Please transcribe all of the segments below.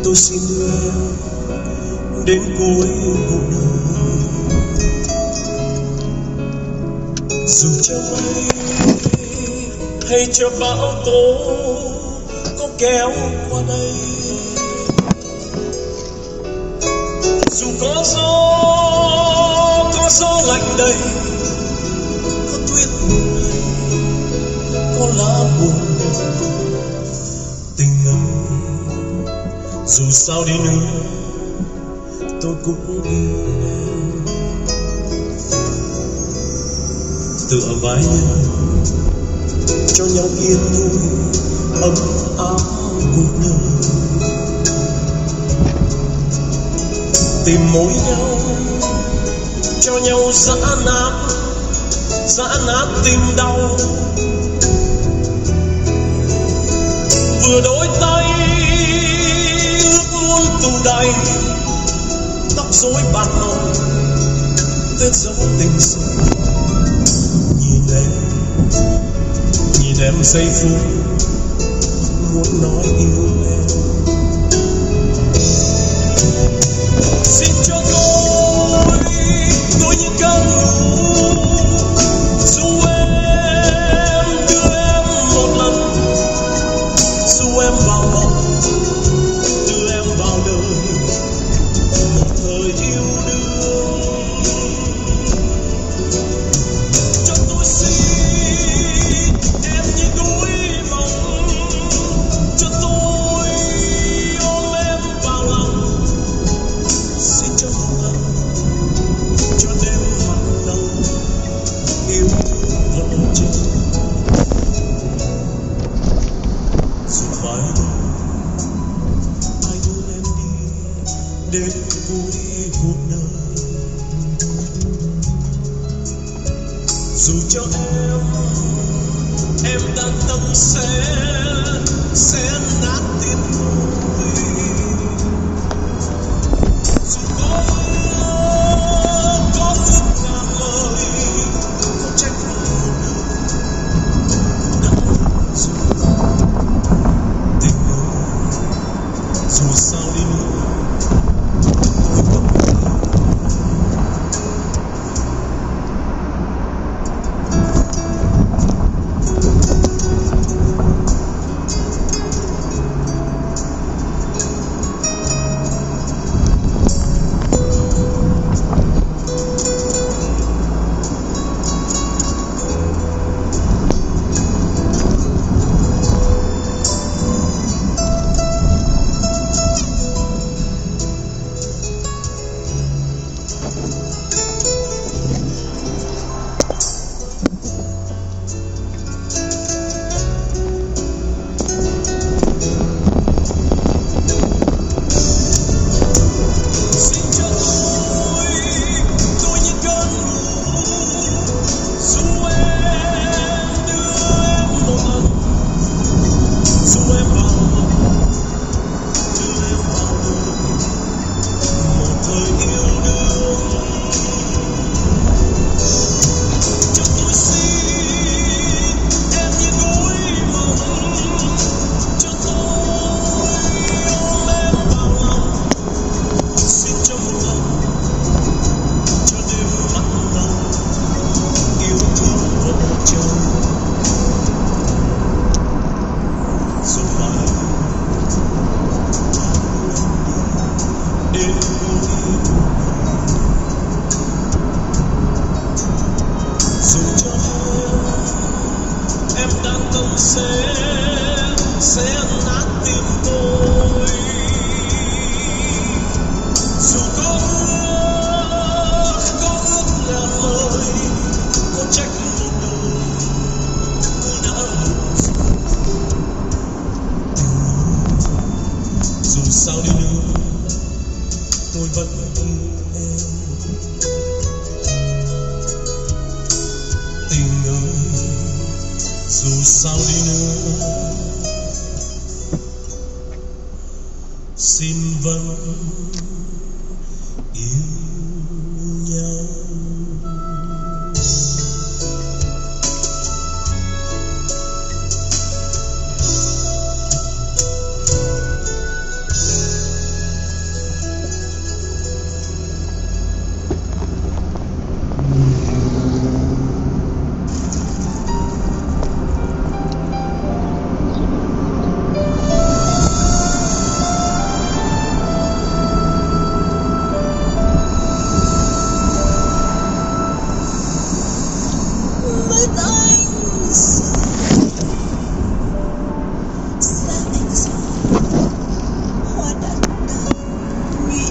tôi xin em đến cuối cuộc đời. Dù cho mây hay cho bão tố có kéo qua đây, dù có gió lạnh đầy, có tuyết đầy, có lá buồn, tình ơi dù sao đi nữa tôi cũng yêu em. Tựa vai nhau cho nhau yên vui ấm áp cuộc đời, tìm mối nhau cho nhau giã nát tim đau. Vừa đôi tay ước muốn tù đầy, tóc rối bạc màu vết dấu tình sâu. Nhìn em giây phút muốn nói yêu em. Xin cho tôi như cơn lũ, dù em đưa em một lần, dù em vào lòng đưa em vào đời một thời yêu đương. Cho tôi xin em như đuối mộng, cho tôi ôm em vào lòng. Xin cho một lần, cho đêm mặn nồng yêu thương vợ chồng. Dù phải ai đưa em đi đến cuối cuộc đời, dù cho em đang tâm sẽ nát tim tôi. Dù có ước ngàn lời, có trách một đời đã rồi. Tình ơi dù sao đi nữa tôi vẫn sẽ nát tim tôi. Dù có ước ngàn lời, có trách một đời tôi đã buồn rồi. Dù sao đi nữa tôi vẫn yêu em. Tình ơi dù sao đi nữa xin vẫn yêu nhau.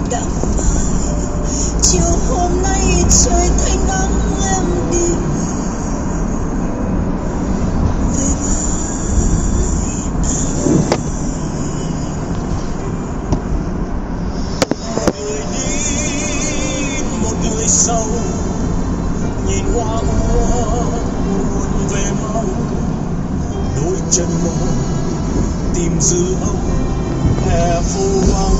đặng mai. Chiều hôm nay trời thanh nắng em đi về người đi một người sau nhìn hoa úa buồn về mau đôi chân mỏi tìm dư âu hè phố vắng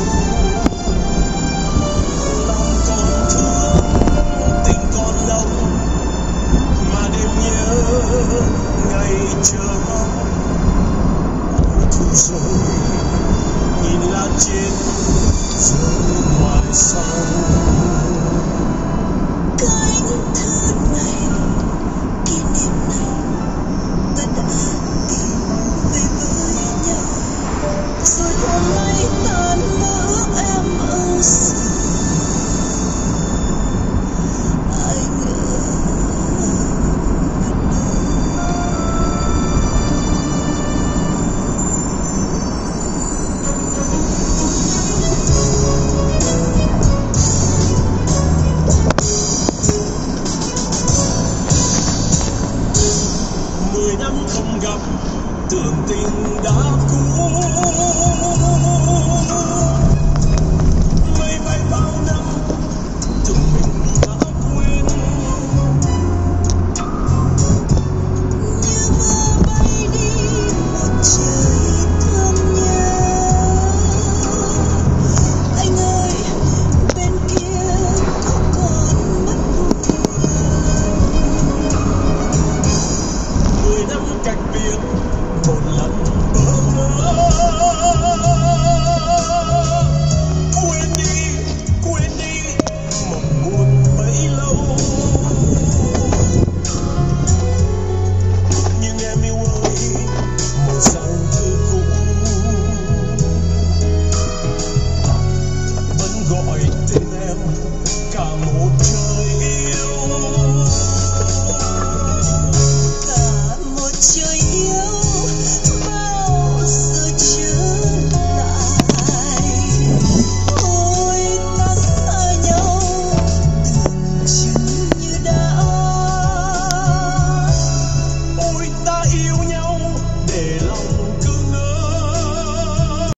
lòng còn thương tình còn đông mà đêm nhớ ngày chờ mong mùa thu rồi nhìn lá trên rơi ngoài sau.